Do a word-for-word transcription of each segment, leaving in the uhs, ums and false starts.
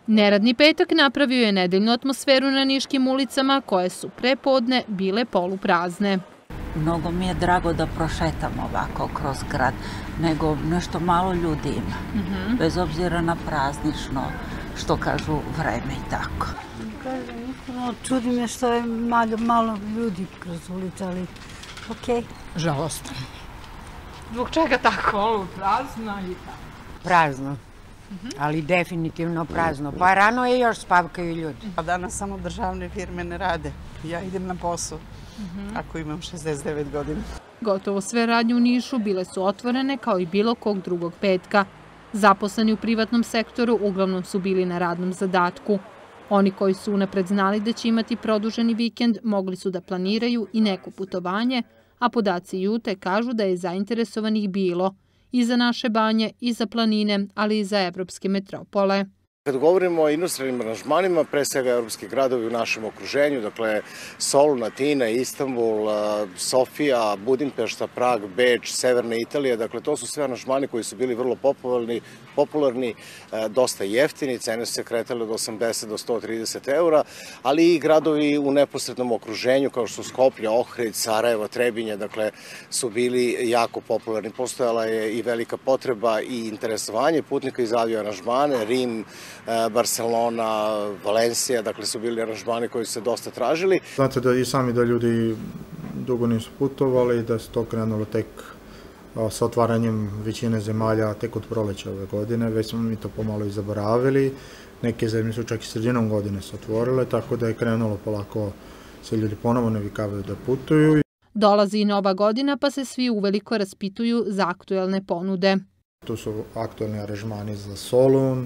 Neradni petak napravio je nedeljnu atmosferu na niškim ulicama koje su pre podne bile poluprazne. Mnogo mi je drago da prošetam ovako kroz grad, nego nešto malo ljudi ima, mm-hmm. bez obzira na praznično, što kažu vreme i tako. Kažem, no, čudi me što je malo, malo ljudi kroz ulicu, ali okej. Okay. Žalostno. Zbog čega tako prazno i tako? Prazno. Ali definitivno prazno. Pa rano je još spavkaju ljudi. A danas samo državne firme ne rade. Ja idem na posao, ako imam šezdeset devet godina. Gotovo sve radnje u Nišu bile su otvorene kao i bilo kog drugog petka. Zaposleni u privatnom sektoru uglavnom su bili na radnom zadatku. Oni koji su unapred znali da će imati produženi vikend mogli su da planiraju i neko putovanje, a podaci Jute kažu da je zainteresovanih bilo i za naše banje, i za planine, ali i za evropske metropole. Kad govorimo o inostranim aranžmanima, pre svega evropski gradovi u našem okruženju, dakle Solun, Atina, Istanbul, Sofija, Budimpešta, Prag, Beč, Severna Italija, dakle to su sve aranžmani koji su bili vrlo popularni, popularni, dosta jeftini, cene su se kretale od osamdeset do sto trideset eura, ali i gradovi u neposrednom okruženju kao što su Skoplje, Ohrid, Sarajevo, Trebinje, dakle su bili jako popularni. Postojala je i velika potreba i interesovanje putnika iz avio aranžmane, Rim, Barcelona, Valencija, dakle su bili aranžmani koji su se dosta tražili. Znate da i sami da ljudi dugo nisu putovali, da se to krenulo tek sa otvaranjem većine zemalja tek od proleća ove godine, već smo mi to pomalo i zaboravili. Neke zemlje su čak i sredinom godine se otvorile, tako da je krenulo polako, se ljudi ponovo navikavaju da putuju. Dolazi i nova godina, pa se svi uveliko raspituju za aktuelne ponude. Tu su aktuelni aranžmani za Solun,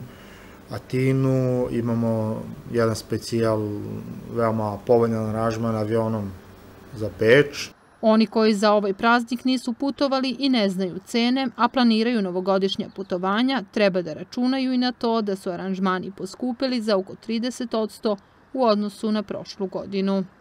Atinu, imamo jedan specijal, veoma povoljan aranžman avionom za Beč. Oni koji za ovaj praznik nisu putovali i ne znaju cene, a planiraju novogodišnja putovanja, treba da računaju i na to da su aranžmani poskupeli za oko trideset posto u odnosu na prošlu godinu.